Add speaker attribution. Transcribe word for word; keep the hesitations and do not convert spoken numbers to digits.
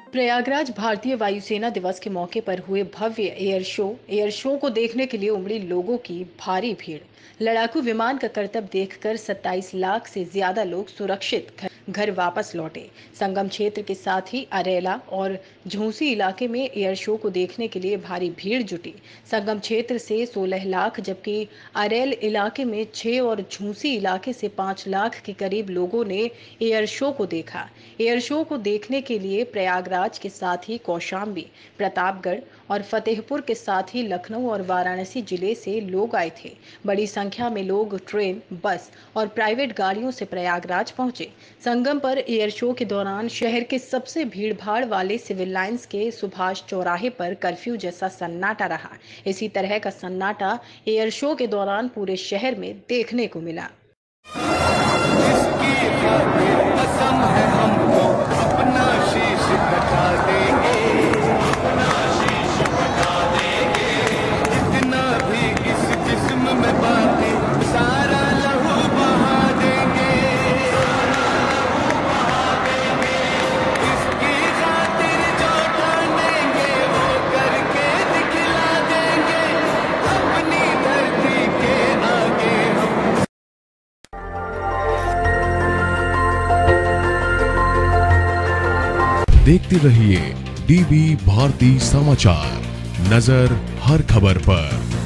Speaker 1: प्रयागराज भारतीय वायुसेना दिवस के मौके पर हुए भव्य एयर शो एयर शो को देखने के लिए उमड़ी लोगों की भारी भीड़। लड़ाकू विमान का करतब देखकर सत्ताईस लाख से ज्यादा लोग सुरक्षित घर घर वापस लौटे। संगम क्षेत्र के साथ ही अरेला और झूसी इलाके में एयर शो को देखने के लिए भारी भीड़ जुटी। संगम क्षेत्र से सोलह लाख जबकि अरेल इलाके में छह और झूसी इलाके से पाँच लाख के करीब लोगों ने एयर शो को देखा। एयर शो को देखने के लिए प्रयागराज के साथ ही कौशाम्बी, प्रतापगढ़ और फतेहपुर के साथ ही लखनऊ और वाराणसी जिले से लोग आए थे। बड़ी संख्या में लोग ट्रेन, बस और प्राइवेट गाड़ियों से प्रयागराज पहुंचे। संगम पर एयर शो के दौरान शहर के सबसे भीड़भाड़ वाले सिविल लाइंस के सुभाष चौराहे पर कर्फ्यू जैसा सन्नाटा रहा। इसी तरह का सन्नाटा एयर शो के दौरान पूरे शहर में देखने को मिला।
Speaker 2: देखते रहिए डीबी भारती समाचार, नजर हर खबर पर।